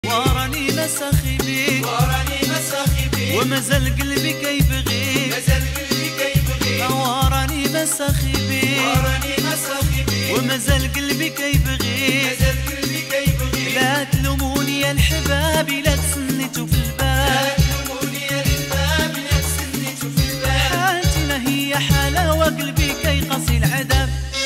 وراني مساخي بيك ومازال قلبي كيبغيك وراني مساخي بيك ومازال قلبي كيبغيك لا تلوموني يا الحبابي لا تسنيتو في الباب حالتي ما هي حالة وقلبي كيقاسي العذاب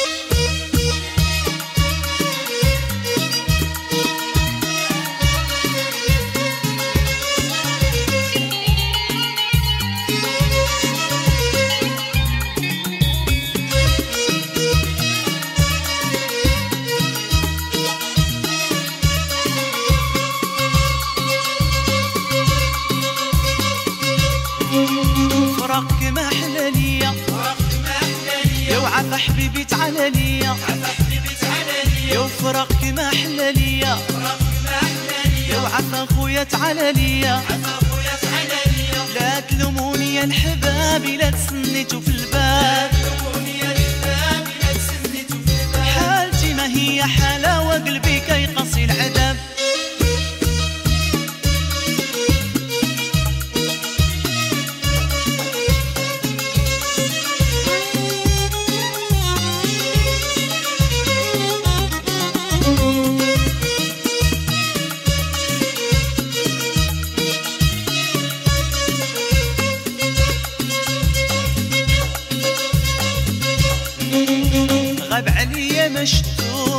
فراقك ما حلى ليا يا وعفا حبيبي تعالى ليا يا وفراقك ما حلى ليا يا وعفا خويا تعالى ليا لا تلوموني يا الحبابي لا تسنيتو في الباب حالتي ما هي حالة وقلبي كيقاسي العذاب غاب عليا ما شفتو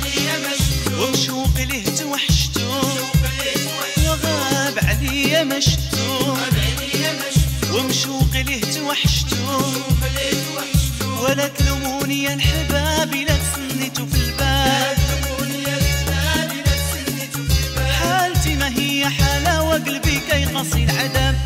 ومشوق ليه توحشتو وغاب عليا ما شفتو ومشوق ليه توحشتو ولا تلوموني يا الحبابي لا تسنيتو في الباب حالتي ما هي حالة وقلبي كيقاسي العذاب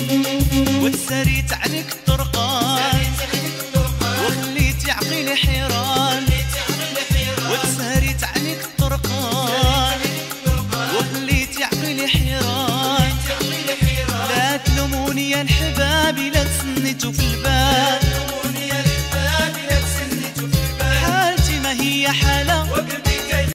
وتساريت عليك الطرقات وخليتي عقلي حيران